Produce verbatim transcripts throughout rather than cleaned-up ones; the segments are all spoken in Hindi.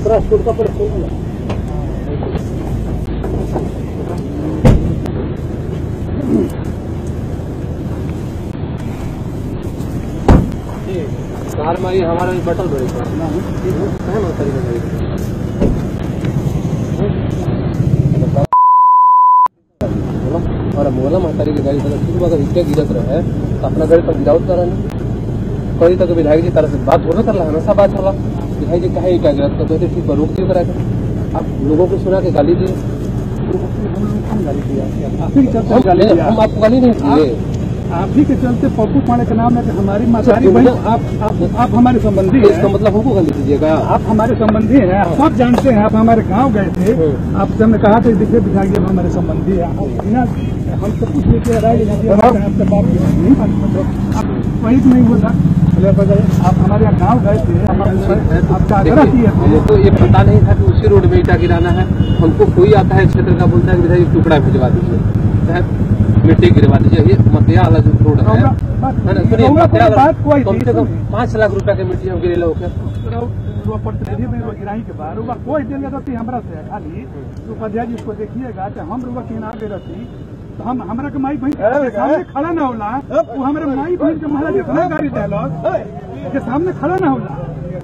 दूसरा स्कूल का पर खोल दिया। कार में हमारा बटल बड़ी और मोला महतारी की गाड़ी शुरू अगर इतना गिरत रहे तो अपना गाड़ी पर गिरावट करा नहीं कहीं तक विधायक जी तरह से बात थोड़ा कर रहा हमेशा बात होला विधायक जी कहे क्या गिरत करते ठीक पर रोक क्यों करा के आप लोगों को सुना के गाली दिए हम आपको गाली नहीं दिए आप ही के चलते पप्पू पांडे के नाम है हमारी मातारी बहन आप आप आप हमारे संबंधी हैं। इसका मतलब हमको गाली दीजिएगा आप हमारे संबंधी हैं सब जानते हैं आप हमारे गांव गए थे आपसे हमने कहा था दिखे विधायक जी हमारे संबंधी है बिना हम सब कुछ लेके राय आपसे बात नहीं वही नहीं हुआ था आप हमारे यहाँ गाँव गए थे आपका हमको ये पता नहीं था कि उसी रोड में ईटा गिराना है हमको कोई आता है क्षेत्र का बोलता है विधायक टुकड़ा भिजवा दीजिए मिट्टी गिरवा दीजिए ये मतिया वाला जो रोड है सुनिए मतिया कम से कम पाँच लाख रुपया के मिट्टी हम गिरेला गिराई के बाद कोई दिल रहती हमारा से खाली उपाध्याय जी उसको देखिएगा कि हम रुआ किना दे रहती तो हम हमारा के माई बहन सामने खड़ा ना होला वो हमारे माई बहन के महाराज इतना गाड़ी दिलक के सामने खड़ा ना होला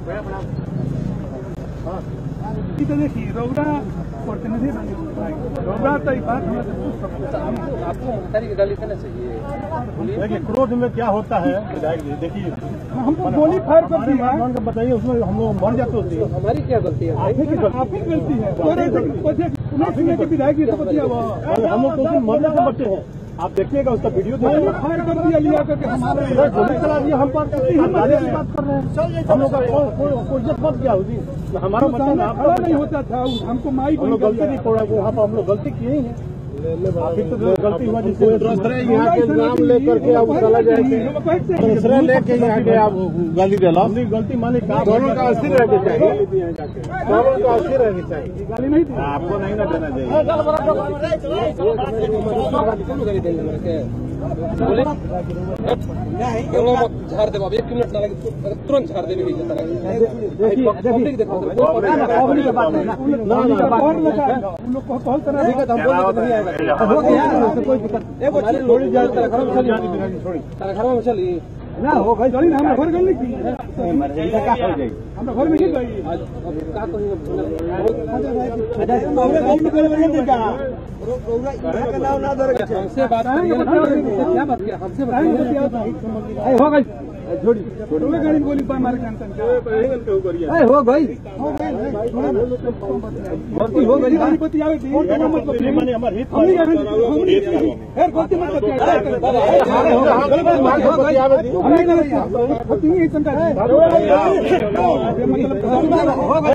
तो देखिए रौरा प्रतिनिधि रौरा तो बात आपको महतारी की गाली देना चाहिए। देखिए क्रोध में क्या होता है विधायक जी देखिए हमको गोली फायर कर दी है बताइए उसमें हम लोग मर जाते होते हैं हमारी क्या गलती है आप ही गलती है विधायक जी हम लोग तो मरने से बच्चे हैं आप देखिएगा उसका वीडियो फायर कर दिया लिया करके हमारे गोली चला दिया हम बात कर रहे हैं हम लोग का कोई इज्जत मत क्या होगी हमारा बच्चा खड़ा नहीं होता था हमको माई हम लोग गलती नहीं पड़ा वहाँ पर हम लोग गलती किए ही है फिर तो गलती हुआ जिसको यहाँ के नाम लेकर के आप चला जाएंगे दूसरा लेके यहाँ के आप गाली दिला गलती माने दोनों का अस्थिर रहना चाहिए दोनों का अस्थिर रहनी चाहिए गाली नहीं आपको नहीं ना देना चाहिए झाड़ दे एक मिनट ना लगे तुरंत झाड़ देने की पब्लिक देखो कोई दिक्कत घर में चली ना हो गई चली ना हम घर गई की हम घर में गई हमसे बात क्या बात किया हमसे हो गई छोड़ी गाड़ी गोली पर मारे हो गई हो गई गाड़ी पति आवे गलती मत